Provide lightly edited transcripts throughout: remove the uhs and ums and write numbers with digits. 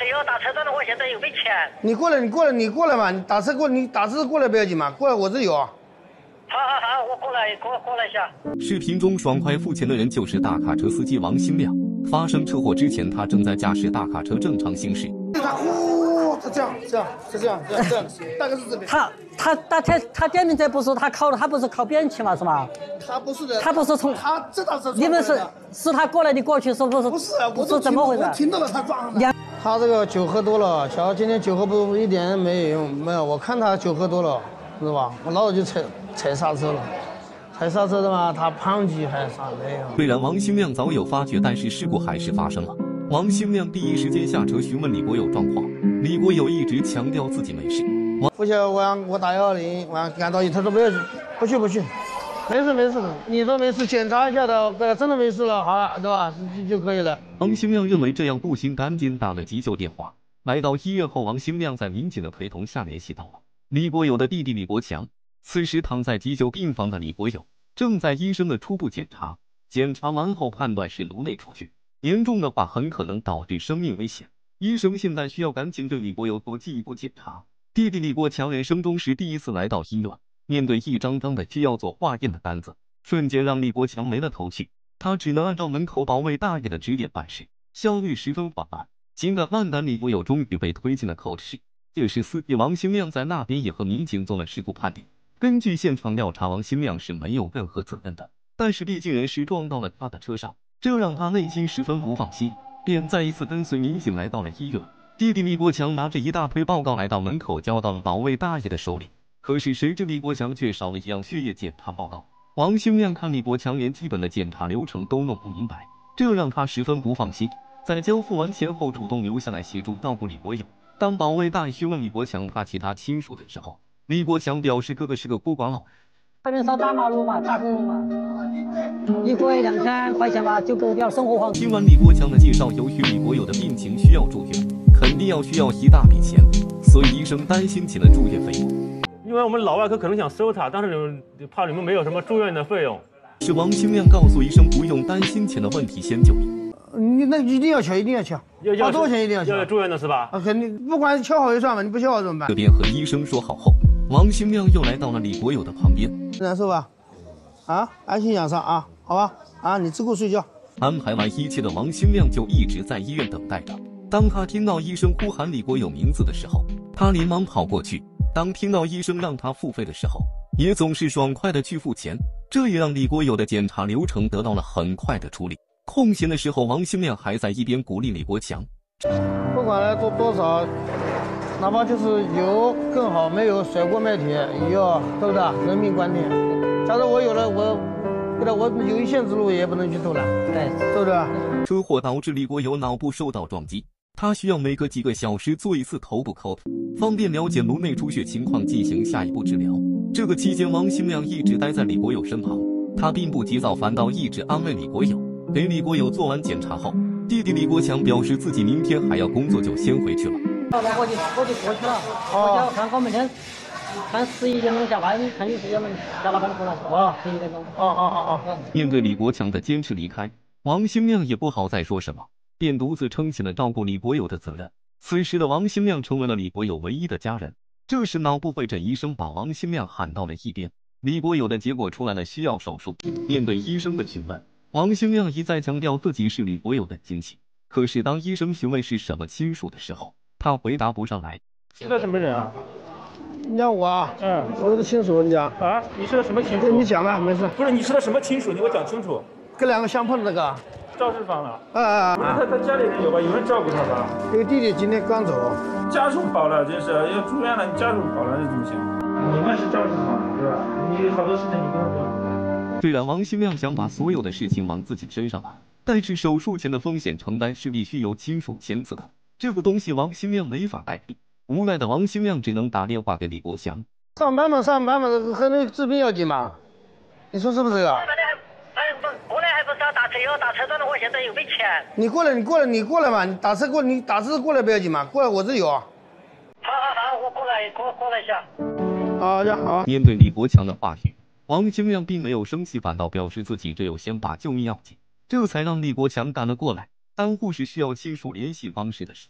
要打车段的话，现在有没钱？ 你过来嘛！你打车过来不要紧嘛，过来我这有。好， 我过来一下。 视频中爽快付钱的人就是大卡车司机王新亮。发生车祸之前，他正在驾驶大卡车正常行驶。 他这样，大概是这边。 他点名这不是他不是靠边去嘛是吗？ 他不是的， 他不是从他这倒是。 你们是他过来你过去是不是？ 不是啊，我是怎么回事？ 我听到了他撞的。他这个酒喝多了，瞧今天酒喝不一点没用，没有，我看他酒喝多了，是吧？我老早就踩刹车了。踩刹车的嘛，他胖几还啥没有。 虽然王新亮早有发觉，但是事故还是发生了。王新亮第一时间下车询问李国友状况，李国友一直强调自己没事。 不行，我打120，我赶到他说不要去，没事的。你说没事，检查一下的，真的没事了，好了，对吧？就可以了。 王新亮认为这样不行，赶紧打了急救电话。来到医院后，王新亮在民警的陪同下联系到了李国友的弟弟李国强。此时躺在急救病房的李国友正在医生的初步检查，检查完后判断是颅内出血，严重的话很可能导致生命危险。医生现在需要赶紧对李国友做进一步检查。弟弟李国强人生中是第一次来到医院，面对一张张的需要做化验的单子，瞬间让李国强没了头绪。他只能按照门口保卫大爷的指点办事，效率十分缓慢。紧赶慢赶，李国友终于被推进了口室。这时司机王新亮在那边也和民警做了事故判定。根据现场调查，王新亮是没有任何责任的，但是毕竟人是撞到了他的车上，这让他内心十分不放心，便再一次跟随民警来到了医院。弟弟李国强拿着一大堆报告来到门口，交到了保卫大爷的手里。可是谁知李国强却少了一样血液检查报告。王新亮看李国强连基本的检查流程都弄不明白，这让他十分不放心。在交付完钱后，主动留下来协助照顾李国友。当保卫大爷询问李国强他其他亲属的时候，李国强表示哥哥是个孤寡老人。 这边上大马路嘛，打工嘛，一个月2000块钱吧，就够掉生活费。 听完李国强的介绍，由于李国友的病情需要住院，肯定需要一大笔钱，所以医生担心起了住院费用。 因为我们老外科可能想收他，但是怕你们没有什么住院的费用。 是王新亮告诉医生不用担心钱的问题，先就医。 那一定要瞧，花多少钱一定要瞧。 要住院的是吧？ 肯定，不管瞧好就算吧，你不瞧好怎么办？ 这边和医生说好后，王新亮又来到了李国友的旁边。 难受吧？安心养伤啊，好吧？你自顾睡觉。 安排完一切的王新亮就一直在医院等待着。当他听到医生呼喊李国友名字的时候，他连忙跑过去。当听到医生让他付费的时候，也总是爽快的去付钱，这也让李国友的检查流程得到了很快的处理。空闲的时候，王新亮还在一边鼓励李国强， 不管来做多少，哪怕就是有更好，没有甩锅卖铁，有，对不对？人命关天。假如我有了，我有一线之路也不能去偷懒，对不对？ 车祸导致李国友脑部受到撞击，他需要每隔几个小时做一次头部抠图，方便了解颅内出血情况，进行下一步治疗。这个期间，王新亮一直待在李国友身旁，他并不急躁，反倒一直安慰李国友。给李国友做完检查后，弟弟李国强表示自己明天还要工作，就先回去了。 我就过去了，我看我每天看11点钟下班，看11点钟下了班回来，11点钟。 面对李国强的坚持离开，王新亮也不好再说什么，便独自撑起了照顾李国友的责任。此时的王新亮成为了李国友唯一的家人。这时脑部会诊医生把王新亮喊到了一边，李国友的结果出来了，需要手术。面对医生的询问，王新亮一再强调自己是李国友的亲戚。可是当医生询问是什么亲属的时候，他回答不上来。 是个什么人啊？ 你讲我啊？我的亲属，你讲啊？你是个什么亲属？ 你讲吧，没事。 不是，你是个什么亲属？你给我讲清楚。 跟两个相碰的那个。 赵世芳了。 他家里人有吧？有人照顾他吧？ 这个弟弟今天刚走。 家属跑了，真是要住院了，你家属跑了，这怎么行？你们是赵世芳是吧？你好多事情你跟我说。 虽然王新亮想把所有的事情往自己身上揽，但是手术前的风险承担是必须由亲属签字的，这个东西王新亮没法代替。无奈的王新亮只能打电话给李国强。 上班嘛，和那个治病要紧嘛，你说是不是啊？ 过来还不是要打车？要打车段的话，现在有没钱？ 你过来嘛！你打车过来不要紧嘛，过来我这有。好， 我过来一下。 好。 面对李国强的话语，王新亮并没有生气，反倒表示自己只有先把救命要紧，这才让李国强赶了过来。当护士需要亲属联系方式的时候，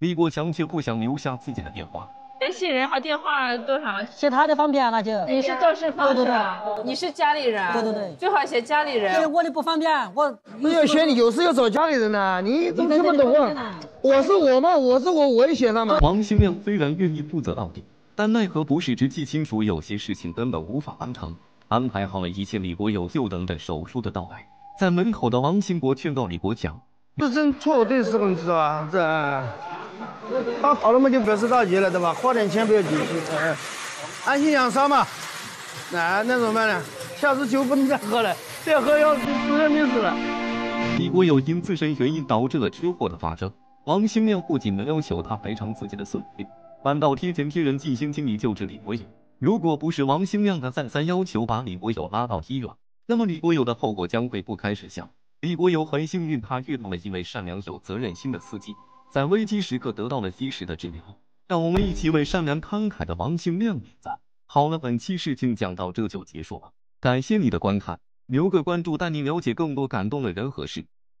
李国强却不想留下自己的电话。 联系人和电话多少？ 写他的方便那就。 你是肇事方对对对， 你是家里人。 对对对， 最好写家里人。 因为我的不方便， 你要写，你有事要找家里人呐，你怎么听不懂啊？我是我嘛，我也写上嘛。 王兴亮虽然愿意负责到底，但奈何不是直系亲属，有些事情根本无法完成。安排好了一切，李国友就等着手术的到来。在门口的王兴国劝告李国强， 这真错对时候，你知道吧？这他好了嘛就表示大吉了，对吧？花点钱不要紧，安心养伤嘛。那怎么办呢？下次酒不能再喝了，再喝要死人命死了。 李国友因自身原因导致了车祸的发生，王兴亮不仅没要求他赔偿自己的损失，反倒贴钱贴人尽心尽力救治李国友。如果不是王兴亮的再三要求把李国友拉到医院，那么李国友的后果将会不堪设想。李国友很幸运，他遇到了一位善良有责任心的司机，在危机时刻得到了及时的治疗。让我们一起为善良慷慨的王兴亮点赞。好了，本期事情讲到这就结束了，感谢你的观看，留个关注带你了解更多感动的人和事。